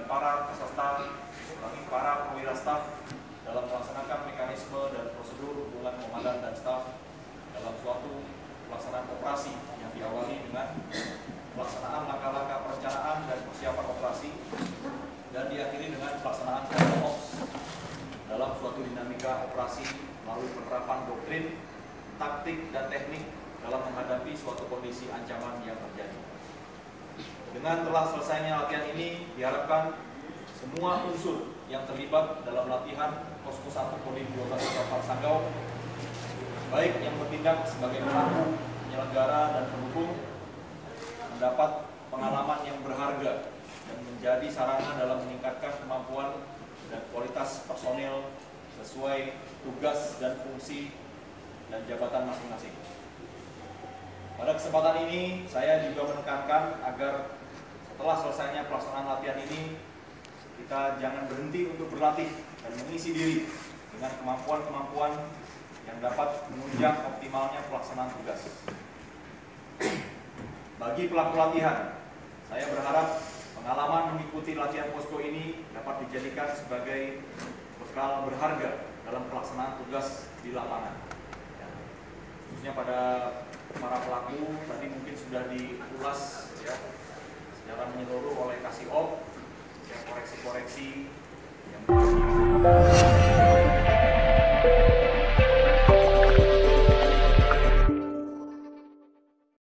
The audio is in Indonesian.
dan para peserta, bagi para perwira staf dalam melaksanakan mekanisme dan prosedur hubungan komandan dan staf dalam suatu pelaksanaan operasi yang diawali dengan pelaksanaan langkah-langkah perencanaan dan persiapan operasi dan diakhiri dengan pelaksanaan ops dalam suatu dinamika operasi melalui penerapan doktrin, taktik, dan teknik dalam menghadapi suatu kondisi ancaman yang terjadi. Dengan telah selesainya latihan ini, diharapkan semua unsur yang terlibat dalam latihan Posko 1 Kodim 12 Sanggau, baik yang bertindak sebagai pelaku, penyelenggara, dan pendukung, mendapat pengalaman yang berharga dan menjadi sarana dalam meningkatkan kemampuan dan kualitas personil sesuai tugas dan fungsi dan jabatan masing-masing. Pada kesempatan ini, saya juga menekankan agar setelah selesainya pelaksanaan latihan ini, kita jangan berhenti untuk berlatih dan mengisi diri dengan kemampuan-kemampuan yang dapat menunjang optimalnya pelaksanaan tugas. Bagi pelaku latihan, saya berharap pengalaman mengikuti latihan posko ini dapat dijadikan sebagai bekal berharga dalam pelaksanaan tugas di lapangan. Khususnya pada para pelaku, tadi mungkin sudah diulas ya, secara menyeluruh oleh Kasih Op, yang koreksi-koreksi yang